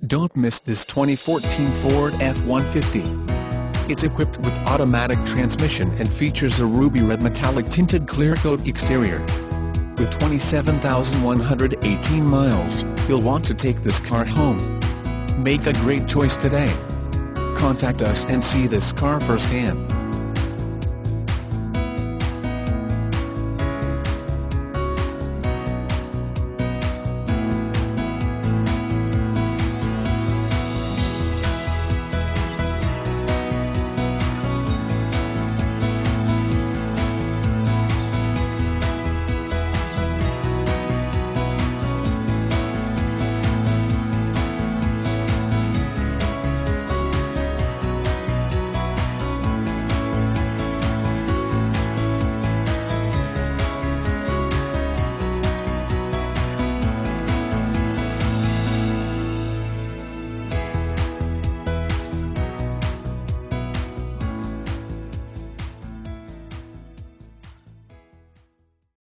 Don't miss this 2014 Ford F-150. It's equipped with automatic transmission and features a ruby red metallic tinted clear coat exterior. With 27,118 miles, you'll want to take this car home. Make a great choice today. Contact us and see this car firsthand.